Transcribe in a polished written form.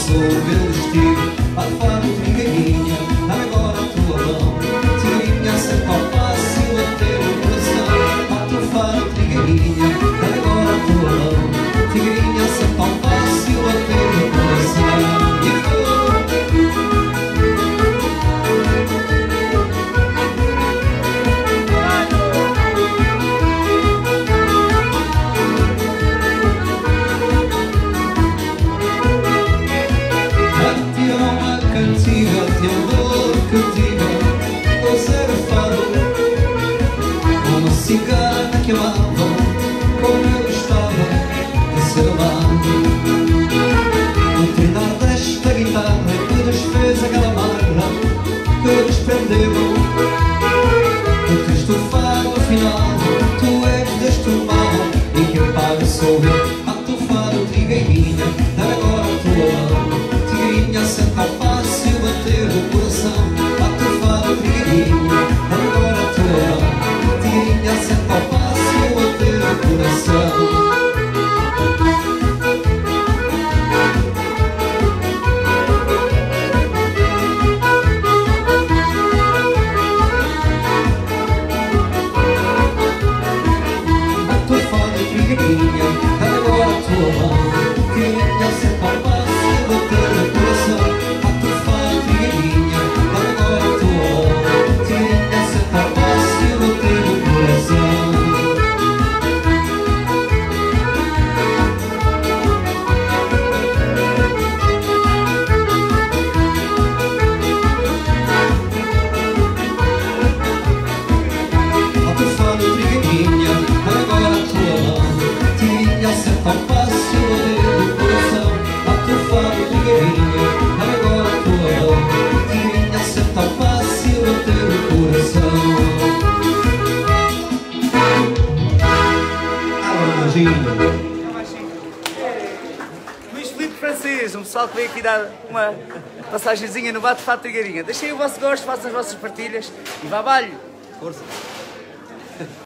sou o meu destino. Fado, trigueirinha, dá-me agora a tua mão. Trigueirinha, sempre ao passo e bater o coração. Fado, trigueirinha, dá-me agora a tua mão. Trigueirinha, sempre ao passo e bater o coração. Uma cigana que amava, como eu estava a ser amado. O treinar desta guitarra que desfez aquela marra que desprendeu. O triste fado afinal, tu és deste mal e quem paga sou eu. A tu fado, trigueirinha, dá agora a tua mão. Trigueirinha, senta ao passo e bater o coração. A tu fado, trigueirinha, dá agora a tua mão. Trigueirinha, senta ao passo e bater o coração. Trigueirinha, dá agora a tua mão. Trigueirinha, senta ao passo e bater o coração. A tu fado, trigueirinha, dá agora a tua mão. Trigueirinha, senta ao passo e bater o coração. A tu fado, trigueirinha, dá agora a tua mão. Senta ao passo e bater o coração. A tu fado, trigueirinha, dá agora a tua mão. Trigueirinha, senta ao passo e bater o coração. Luís Filipe Francês, um pessoal que veio aqui dar uma passagenzinha no Bate-Fado Trigueirinha. Deixem o vosso gosto, façam as vossas partilhas e vá balho! Força!